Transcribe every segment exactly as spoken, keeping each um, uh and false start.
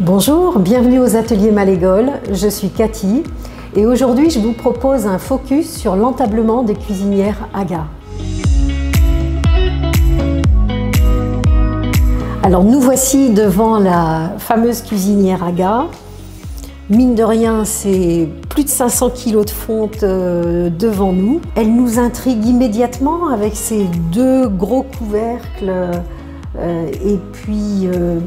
Bonjour, bienvenue aux ateliers Malégol, je suis Cathy et aujourd'hui je vous propose un focus sur l'entablement des cuisinières Aga. Alors nous voici devant la fameuse cuisinière Aga. Mine de rien, c'est plus de cinq cents kilos de fonte euh, devant nous. Elle nous intrigue immédiatement avec ses deux gros couvercles euh, et puis euh,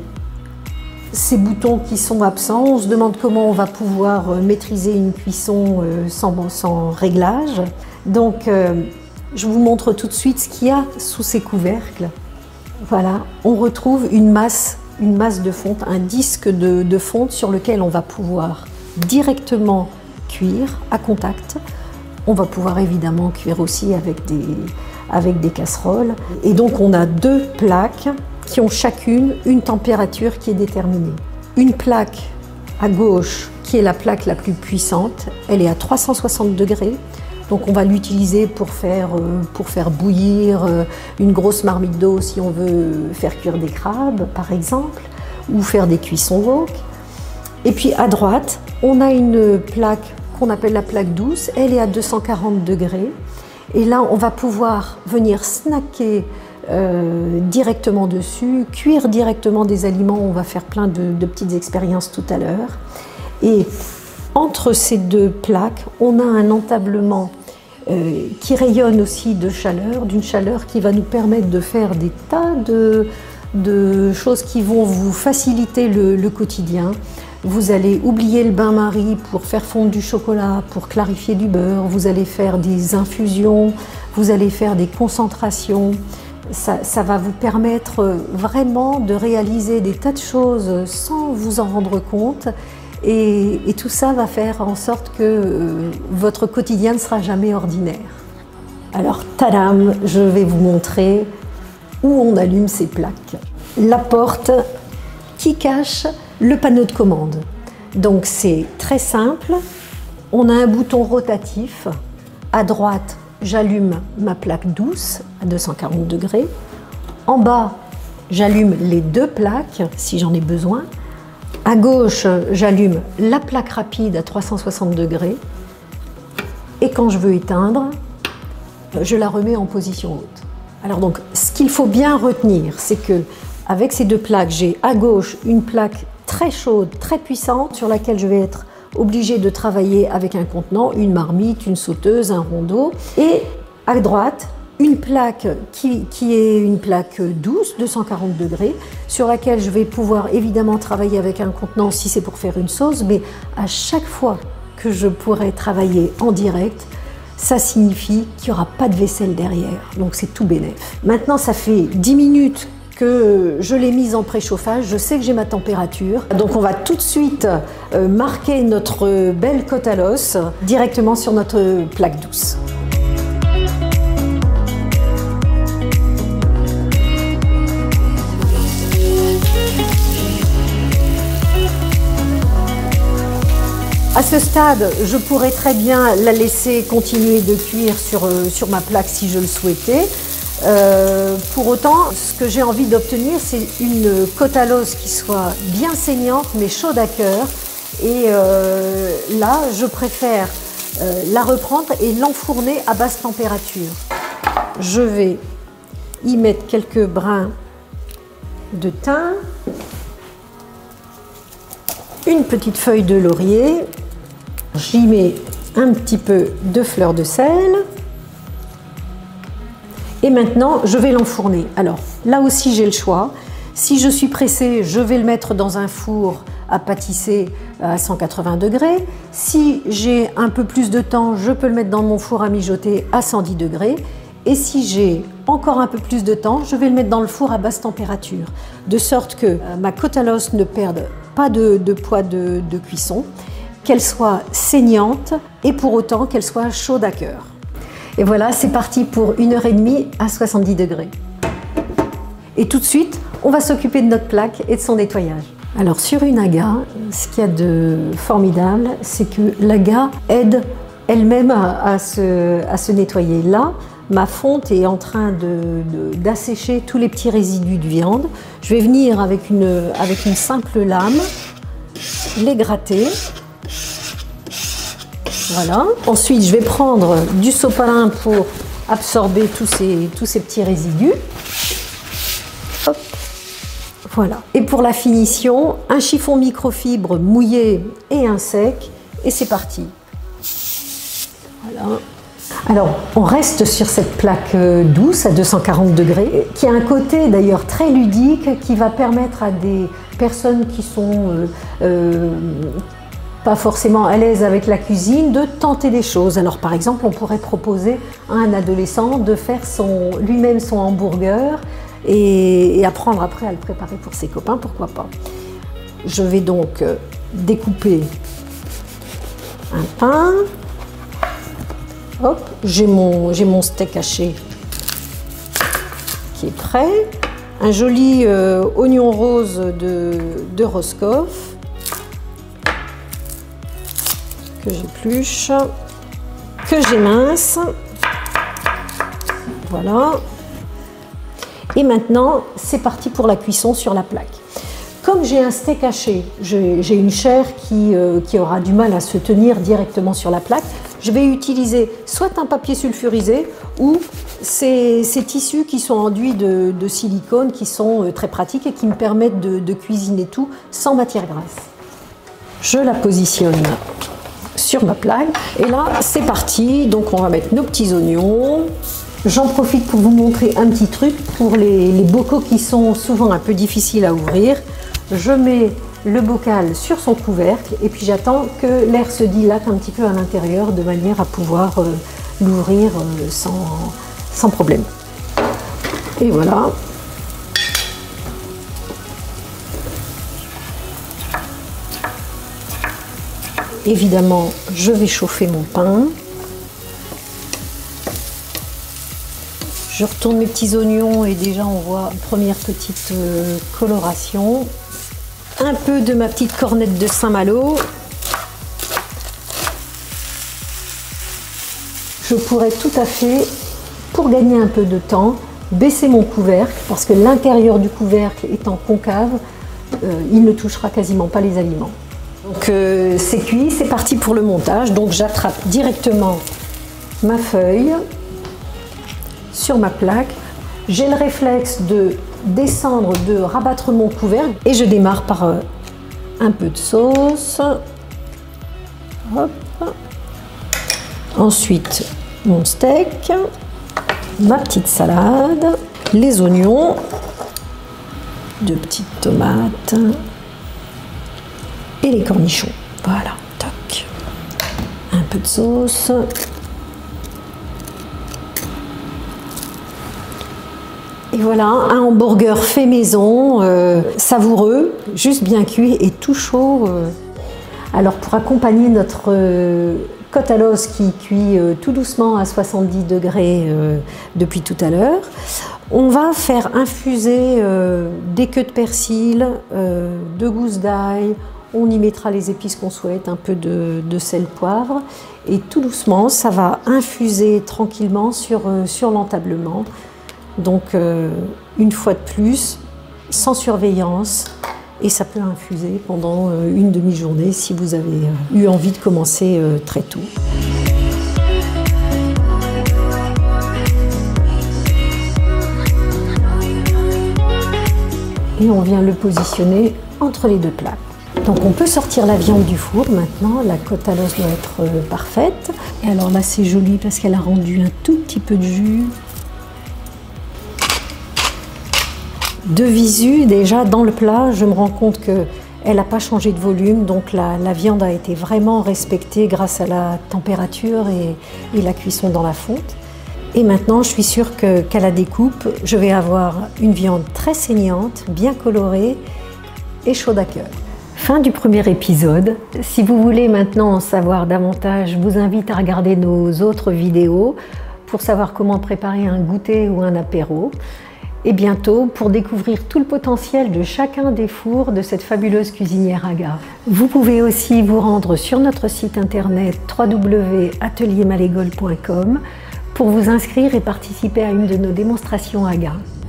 ces boutons qui sont absents. On se demande comment on va pouvoir maîtriser une cuisson euh, sans, sans réglage. Donc euh, je vous montre tout de suite ce qu'il y a sous ces couvercles. Voilà, on retrouve une masse, une masse de fonte, un disque de, de fonte sur lequel on va pouvoir directement cuire à contact. On va pouvoir évidemment cuire aussi avec des, avec des casseroles. Et donc on a deux plaques qui ont chacune une température qui est déterminée. Une plaque à gauche, qui est la plaque la plus puissante, elle est à trois cent soixante degrés. Donc on va l'utiliser pour faire, pour faire bouillir une grosse marmite d'eau si on veut faire cuire des crabes par exemple, ou faire des cuissons wok. Et puis à droite, on a une plaque qu'on appelle la plaque douce, elle est à deux cent quarante degrés. Et là on va pouvoir venir snacker euh, directement dessus, cuire directement des aliments, on va faire plein de, de petites expériences tout à l'heure. Et entre ces deux plaques, on a un entablement Euh, qui rayonne aussi de chaleur, d'une chaleur qui va nous permettre de faire des tas de, de choses qui vont vous faciliter le, le quotidien. Vous allez oublier le bain-marie pour faire fondre du chocolat, pour clarifier du beurre, vous allez faire des infusions, vous allez faire des concentrations. Ça, ça va vous permettre vraiment de réaliser des tas de choses sans vous en rendre compte. Et, et tout ça va faire en sorte que euh, votre quotidien ne sera jamais ordinaire. Alors, tadam, je vais vous montrer où on allume ces plaques. La porte qui cache le panneau de commande. Donc c'est très simple, on a un bouton rotatif. À droite, j'allume ma plaque douce à deux cent quarante degrés. En bas, j'allume les deux plaques si j'en ai besoin. À gauche, j'allume la plaque rapide à trois cent soixante degrés et quand je veux éteindre, je la remets en position haute. Alors donc, ce qu'il faut bien retenir, c'est que avec ces deux plaques, j'ai à gauche une plaque très chaude, très puissante, sur laquelle je vais être obligée de travailler avec un contenant, une marmite, une sauteuse, un rondeau, et à droite, une plaque qui, qui est une plaque douce, deux cent quarante degrés, sur laquelle je vais pouvoir évidemment travailler avec un contenant si c'est pour faire une sauce, mais à chaque fois que je pourrai travailler en direct, ça signifie qu'il n'y aura pas de vaisselle derrière, donc c'est tout bénef. Maintenant, ça fait dix minutes que je l'ai mise en préchauffage, je sais que j'ai ma température, donc on va tout de suite marquer notre belle côte à l'os directement sur notre plaque douce. À ce stade, je pourrais très bien la laisser continuer de cuire sur, sur ma plaque si je le souhaitais. Euh, pour autant, ce que j'ai envie d'obtenir, c'est une côte à l'os qui soit bien saignante mais chaude à cœur. Et euh, là, je préfère euh, la reprendre et l'enfourner à basse température. Je vais y mettre quelques brins de thym, une petite feuille de laurier. J'y mets un petit peu de fleur de sel et maintenant je vais l'enfourner. Alors là aussi j'ai le choix. Si je suis pressée, je vais le mettre dans un four à pâtisser à cent quatre-vingts degrés. Si j'ai un peu plus de temps, je peux le mettre dans mon four à mijoter à cent dix degrés. Et si j'ai encore un peu plus de temps, je vais le mettre dans le four à basse température, de sorte que ma côte à l'os ne perde pas de, de poids de, de cuisson, qu'elle soit saignante et pour autant qu'elle soit chaude à cœur. Et voilà, c'est parti pour une heure et demie à soixante-dix degrés. Et tout de suite, on va s'occuper de notre plaque et de son nettoyage. Alors sur une Aga, ce qu'il y a de formidable, c'est que l'Aga aide elle-même à, à, se, à se nettoyer. Là, ma fonte est en train d'assécher tous les petits résidus de viande. Je vais venir avec une, avec une simple lame les gratter. Voilà. Ensuite, je vais prendre du sopalin pour absorber tous ces, tous ces petits résidus. Hop. Voilà. Et pour la finition, un chiffon microfibre mouillé et un sec. Et c'est parti. Voilà. Alors, on reste sur cette plaque douce à deux cent quarante degrés, qui a un côté d'ailleurs très ludique, qui va permettre à des personnes qui sont euh, euh, pas forcément à l'aise avec la cuisine de tenter des choses. Alors par exemple, on pourrait proposer à un adolescent de faire son, lui-même son hamburger et, et apprendre après à le préparer pour ses copains, pourquoi pas. Je vais donc découper un pain. Hop, j'ai mon, j'ai mon steak haché qui est prêt. Un joli euh, oignon rose de, de Roscoff que j'épluche, que j'émince. Voilà. Et maintenant, c'est parti pour la cuisson sur la plaque. Comme j'ai un steak haché, j'ai une chair qui, euh, qui aura du mal à se tenir directement sur la plaque, je vais utiliser soit un papier sulfurisé ou ces, ces tissus qui sont enduits de, de silicone, qui sont euh, très pratiques et qui me permettent de, de cuisiner tout sans matière grasse. Je la positionne sur ma plaque et là c'est parti. Donc on va mettre nos petits oignons. J'en profite pour vous montrer un petit truc pour les, les bocaux qui sont souvent un peu difficiles à ouvrir. Je mets le bocal sur son couvercle et puis j'attends que l'air se dilate un petit peu à l'intérieur de manière à pouvoir euh, l'ouvrir euh, sans, sans problème. Et voilà. Évidemment, je vais chauffer mon pain. Je retourne mes petits oignons et déjà on voit une première petite euh, coloration. Un peu de ma petite cornette de Saint-Malo. Je pourrais tout à fait, pour gagner un peu de temps, baisser mon couvercle parce que l'intérieur du couvercle étant concave, euh, il ne touchera quasiment pas les aliments. Donc euh, c'est cuit, c'est parti pour le montage. Donc j'attrape directement ma feuille sur ma plaque. J'ai le réflexe de descendre, de rabattre mon couvercle et je démarre par euh, un peu de sauce. Hop. Ensuite mon steak, ma petite salade, les oignons, deux petites tomates et les cornichons. Voilà, toc. Un peu de sauce. Et voilà, un hamburger fait maison, euh, savoureux, juste bien cuit et tout chaud. Euh. Alors pour accompagner notre euh, côte à l'os qui cuit euh, tout doucement à soixante-dix degrés euh, depuis tout à l'heure, on va faire infuser euh, des queues de persil, euh, deux gousses d'ail, on y mettra les épices qu'on souhaite, un peu de, de sel, poivre, et tout doucement, ça va infuser tranquillement sur, euh, sur l'entablement. Donc euh, une fois de plus, sans surveillance, et ça peut infuser pendant euh, une demi-journée si vous avez euh, eu envie de commencer euh, très tôt. Et on vient le positionner entre les deux plaques. Donc on peut sortir la viande du four maintenant, la côte à l'os doit être euh, parfaite. Et alors là c'est joli parce qu'elle a rendu un tout petit peu de jus. De visu, déjà dans le plat, je me rends compte qu'elle n'a pas changé de volume, donc la, la viande a été vraiment respectée grâce à la température et, et la cuisson dans la fonte. Et maintenant, je suis sûre que, qu'à la découpe, je vais avoir une viande très saignante, bien colorée et chaude à cœur. Fin du premier épisode. Si vous voulez maintenant en savoir davantage, je vous invite à regarder nos autres vidéos pour savoir comment préparer un goûter ou un apéro. Et bientôt pour découvrir tout le potentiel de chacun des fours de cette fabuleuse cuisinière Aga. Vous pouvez aussi vous rendre sur notre site internet w w w point atelier malégol point com pour vous inscrire et participer à une de nos démonstrations Aga.